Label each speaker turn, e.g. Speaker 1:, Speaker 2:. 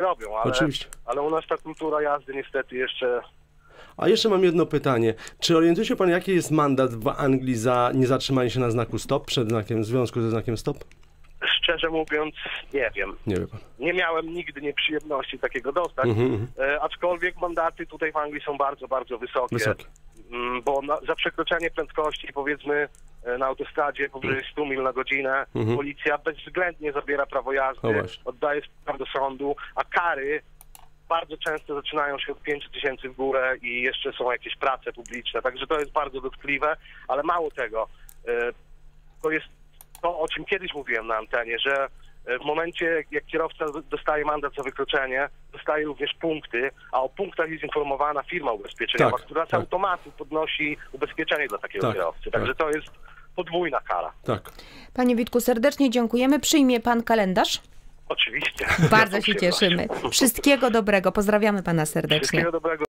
Speaker 1: robią,
Speaker 2: Oczywiście.
Speaker 1: ale u nas ta kultura jazdy niestety jeszcze...
Speaker 2: A jeszcze mam jedno pytanie. Czy orientuje się pan, jaki jest mandat w Anglii za niezatrzymanie się na znaku stop, przed znakiem, w związku ze znakiem stop?
Speaker 1: Szczerze mówiąc, nie wiem.
Speaker 2: Nie wie pan.
Speaker 1: Nie miałem nigdy nieprzyjemności takiego dostać, aczkolwiek mandaty tutaj w Anglii są bardzo, bardzo wysokie. Bo za przekroczenie prędkości, powiedzmy, na autostradzie powyżej 100 mil na godzinę, policja bezwzględnie zabiera prawo jazdy, oddaje sprawę do sądu, a kary bardzo często zaczynają się od 5 000 w górę i jeszcze są jakieś prace publiczne, także to jest bardzo dotkliwe, ale mało tego, to jest to, o czym kiedyś mówiłem na antenie, że w momencie, jak kierowca dostaje mandat za wykroczenie, dostaje również punkty, a o punktach jest informowana firma ubezpieczeniowa, która z automatu podnosi ubezpieczenie dla takiego kierowcy. Także to jest podwójna kara.
Speaker 3: Panie Witku, serdecznie dziękujemy. Przyjmie pan kalendarz?
Speaker 1: Oczywiście.
Speaker 3: Bardzo się cieszymy. Wszystkiego dobrego. Pozdrawiamy pana serdecznie.
Speaker 1: Wszystkiego dobrego.